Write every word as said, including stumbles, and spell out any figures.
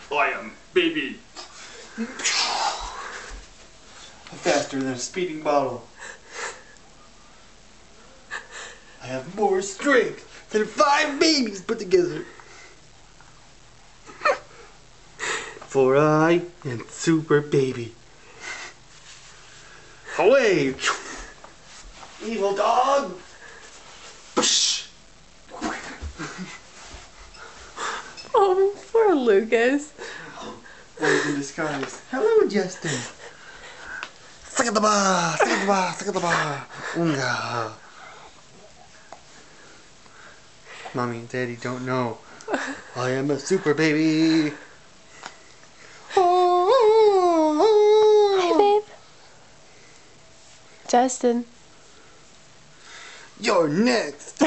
I am baby. Faster than a speeding bottle. I have more strength than five babies put together. For I am super baby. Away! Evil dog! Oh, poor Lucas. Boys in disguise. Hello, Justin. Sakataba, sakataba, sakataba. Unga. Mommy and Daddy don't know. I am a super baby. Hey, babe. Justin. You're next.